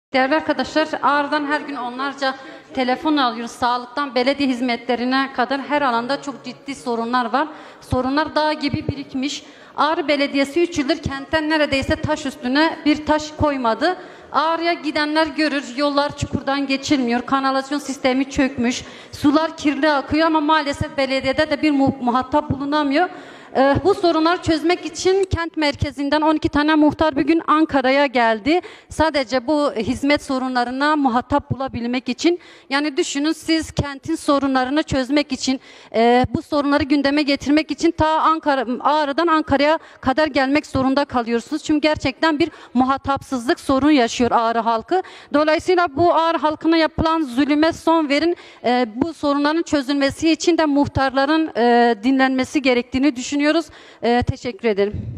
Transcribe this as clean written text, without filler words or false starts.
Değerli arkadaşlar, Ağrı'dan her gün onlarca telefon alıyoruz. Sağlıktan belediye hizmetlerine kadar her alanda çok ciddi sorunlar var. Sorunlar dağ gibi birikmiş. Ağrı Belediyesi 3 yıldır kentten neredeyse taş üstüne bir taş koymadı. Ağrı'ya gidenler görür, yollar çukurdan geçilmiyor, kanalizasyon sistemi çökmüş, sular kirli akıyor ama maalesef belediyede de bir muhatap bulunamıyor. Bu sorunları çözmek için kent merkezinden 12 tane muhtar bugün Ankara'ya geldi. Sadece bu hizmet sorunlarına muhatap bulabilmek için. Yani düşünün, siz kentin sorunlarını çözmek için, bu sorunları gündeme getirmek için Ağrı'dan Ankara'ya kadar gelmek zorunda kalıyorsunuz. Çünkü gerçekten bir muhatapsızlık sorun yaşıyor Ağrı halkı. Dolayısıyla bu Ağrı halkına yapılan zulüme son verin. Bu sorunların çözülmesi için de muhtarların dinlenmesi gerektiğini düşünüyoruz. Teşekkür ederim.